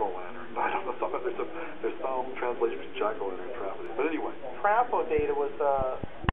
jack-o'-lantern. I don't know, there's some translation between jack-o'-lantern and trap. But anyway. Trapo data was